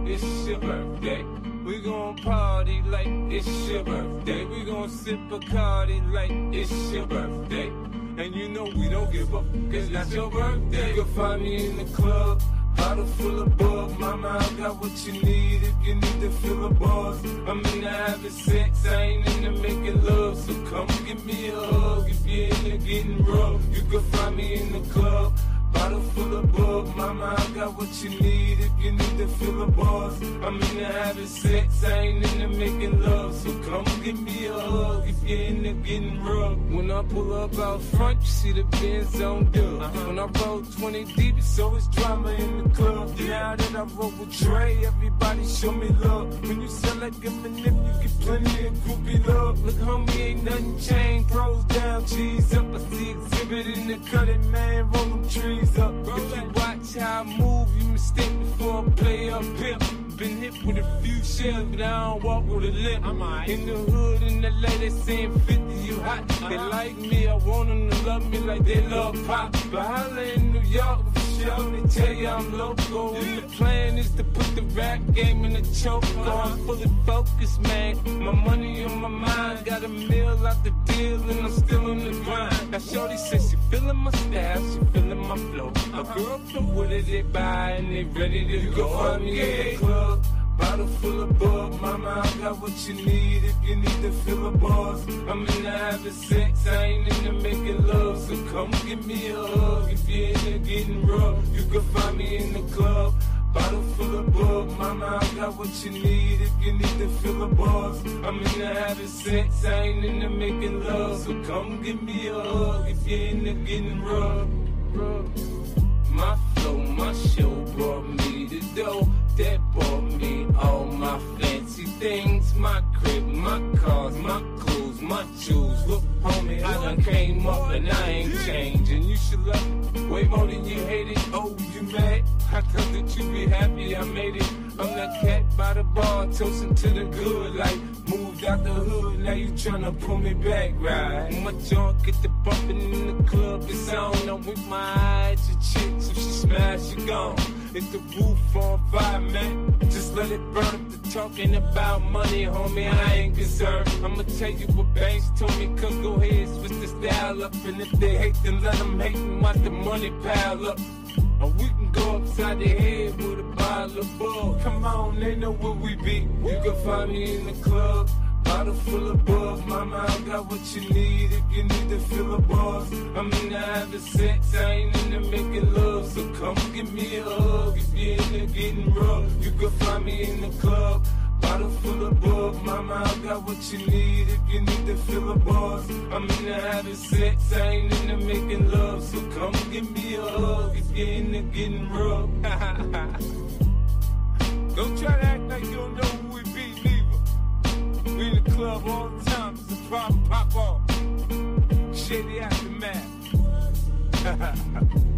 it's your birthday. We gon' party like it's your birthday. We gon' sip Bacardi like it's your birthday. And you know we don't give up, cause that's your birthday. You can find me in the club, bottle full of bug. Mama, I got what you need if you need to fill a buzz. I'm into having sex, I ain't into making love. So come give me a hug if you're into getting rough. You can find me in the club, bottle full of bug. Mama, I got what you need if you need to fill a buzz. I'm into having sex, I ain't into making love. So come give me a hug if you're into getting rough. When I pull up out front, you see the Benz on dub. When I roll 20 deep, it's always drama in the club. Now that I roll with Dre, everybody show me love. When you sell like Eminem, you get plenty of groupie love. Look, homie, ain't nothing changed. Pros down, cheese up. I see exhibit in the cutting, man. Roll them trees up. If you watch how I move, you mistake before I play up pimp. Been hit with a few shells, but I don't walk with a limp. In the hood, in the LA, they saying 50, you hot. They like me, I want them to love me like they love pop. But holla in New York, for sure, they tell you I'm local. And the plan is to put the rap game in the choke. I'm fully focused, man. My money on my mind, got a meal out the deal, and I'm still on the grind. Now shorty says she feeling my style, she feeling my flow. A girl from Wooded, they buy and they ready to go. Find me in the club, bottle full of bug. Mama, I got what you need if you need to fill a buzz. I'm into having sex, I ain't into making love. So come give me a hug if you're into getting rough. You can find me in the club, bottle full of bug. Mama, I got what you need if you need to fill a buzz. I'm into having sex, I ain't into making love. So come give me a hug if you're into getting rough. My flow, my show brought me the dough that bought me all my fancy things. My crib, my cars, my clothes, my shoes. Look, homie, I done came up and I ain't changing. You should love it way more than you hate it. Oh, you mad? I thought that you be happy I made it. I'm that cat by the bar, toasting to the good life. Moved out the hood, now you tryna pull me back, right? My junk get the bumping in the club, it's on. I'm with my eyes, your chick, so she smash, she gone. It's the roof on fire, man. Just let it burn. If they're talking about money, homie, I ain't concerned. I'ma tell you what Banks told me, cause go ahead, switch the style up. And if they hate, then let them hate and watch the money pile up. Or we can go upside the head with a bottle of bug. Come on, they know where we be. You can find me in the club, bottle full of bug. Mama, I got what you need if you need to fill a buzz. I'm into having sex, I ain't into making love. So come give me a hug if you're into getting rough. You can find me in the club, bottle full of bug. Mama, I got what you need if you need to fill a buzz. I'm into having sex, I ain't into making love. So come give me a hug if you're into getting rough. Don't try to act like you don't know who we be, neither. We in the club all the time, it's a problem, pop off. Shady aftermath.